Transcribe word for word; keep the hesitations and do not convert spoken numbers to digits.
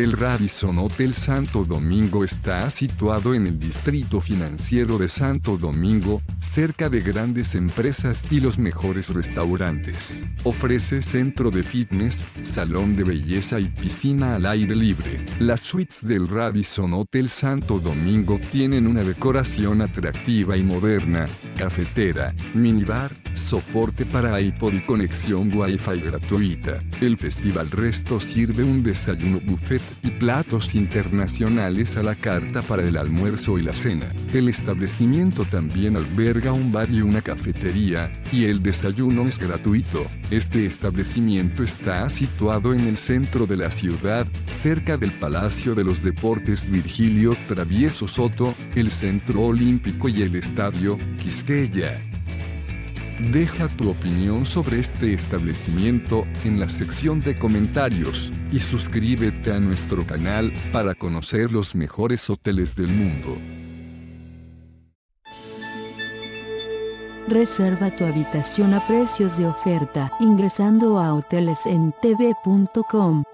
El Radisson Hotel Santo Domingo está situado en el distrito financiero de Santo Domingo, cerca de grandes empresas y los mejores restaurantes. Ofrece centro de fitness, salón de belleza y piscina al aire libre. Las suites del Radisson Hotel Santo Domingo tienen una decoración atractiva y moderna, cafetera, minibar, soporte para iPod y conexión Wi-Fi gratuita. El Festival Resto sirve un desayuno buffet y platos internacionales a la carta para el almuerzo y la cena. El establecimiento también alberga un bar y una cafetería, y el desayuno es gratuito. Este establecimiento está situado en el centro de la ciudad, cerca del Palacio de los Deportes Virgilio Travieso Soto, el Centro Olímpico y el Estadio Quisqueya. Deja tu opinión sobre este establecimiento en la sección de comentarios, y suscríbete a nuestro canal para conocer los mejores hoteles del mundo. Reserva tu habitación a precios de oferta ingresando a hoteles en t v punto com.